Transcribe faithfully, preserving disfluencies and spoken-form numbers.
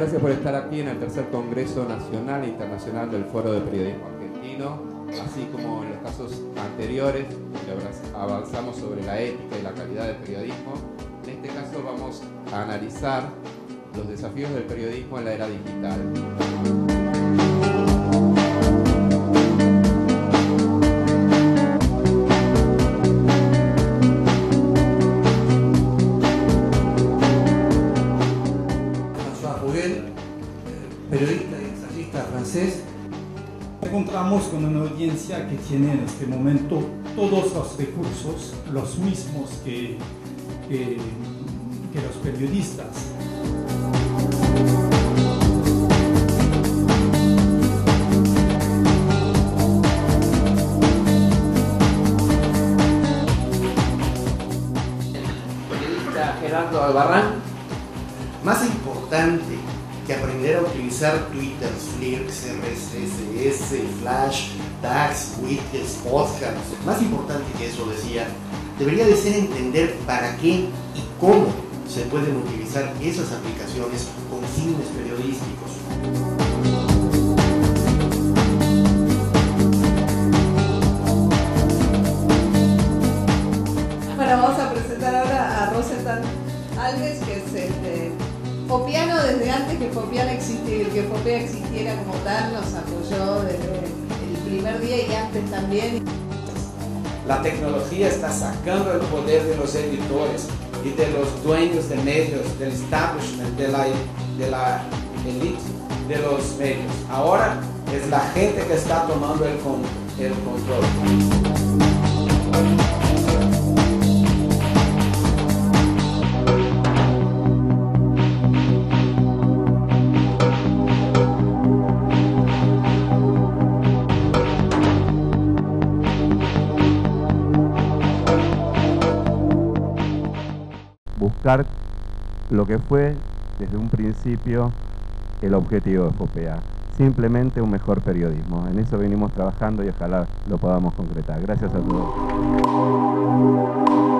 gracias por estar aquí en el tercer Congreso Nacional e Internacional del Foro de Periodismo Argentino, así como en los casos anteriores, donde avanzamos sobre la ética y la calidad del periodismo. En este caso vamos a analizar los desafíos del periodismo en la era digital. Periodista y ensayista francés. Encontramos con una audiencia que tiene en este momento todos los recursos, los mismos que, que, que los periodistas. Periodista Gerardo Albarrán. Más importante que aprender a utilizar Twitter, Flirts, R S S, Flash, tags, widgets, podcasts. Más importante que eso, decía, debería de ser entender para qué y cómo se pueden utilizar esas aplicaciones con fines periodísticos. Bueno, vamos a presentar ahora a Rosenthal Alves, que es este fopiano desde antes que Fopiana existiera, que Fopea existiera como tal, nos apoyó desde el primer día y antes también. La tecnología está sacando el poder de los editores y de los dueños de medios, del establishment, de la, de la elite de los medios. Ahora es la gente que está tomando el, con, el control. Buscar lo que fue desde un principio el objetivo de Fopea, simplemente un mejor periodismo. En eso venimos trabajando y ojalá lo podamos concretar. Gracias a todos.